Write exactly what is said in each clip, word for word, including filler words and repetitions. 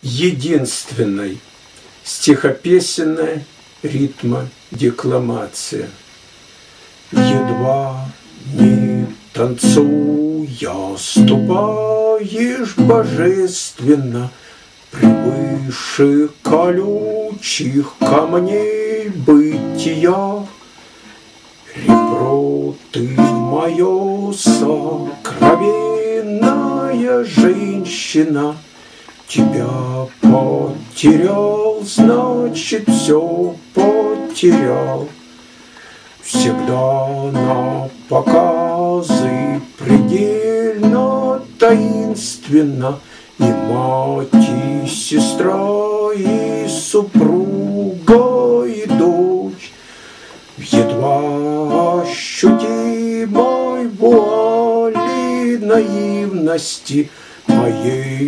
единственной стихопесенная ритма декламация. Едва не танцуя, ступаешь божественно превыше колючих камней бытия. Ребро ты мое сокровенная женщина, тебя потерял, значит, все потерял. Всегда на показы предельно таинственно и мать, и сестра, и супруга, и дочь. В едва ощутимой вуали наивности моей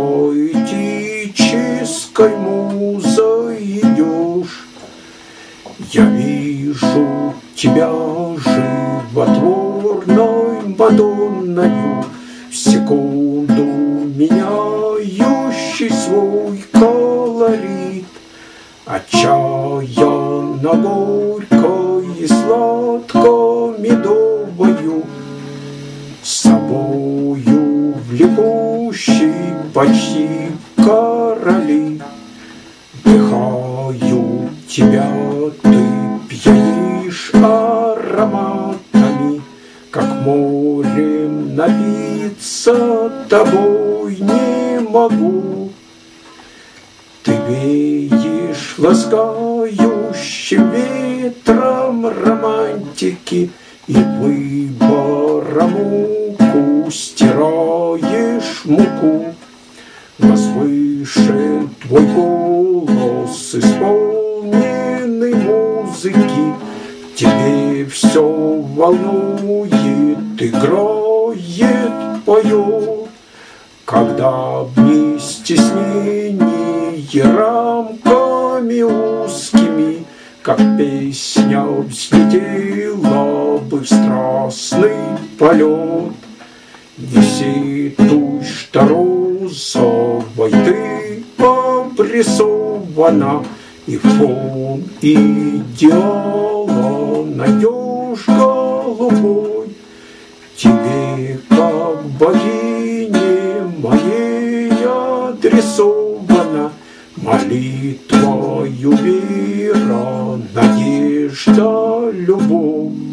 поэтической музой идешь. Я вижу тебя животворной Мадонною, в секунду меняющий свой колорит. Отчаянно горько и сладко медовою, собою влекущий почти короли. Вдыхаю тебя, ты пьянишь ароматами, как морем напиться тобой не могу. Ты веешь ласкающим ветром романтики, и выбором муку стираешь муку. Возвышен твой голос, исполненный музыки, тебе все волнует, играет, поет. Когда вместе с ней рамками узкими, как песня взлетела бы в страстный полет. Неси тушь, что розовой ты обрисована, и фон идеала найдешь голубой. Тебе, как богине моей, адресована молитвою вера, надежда, любовь.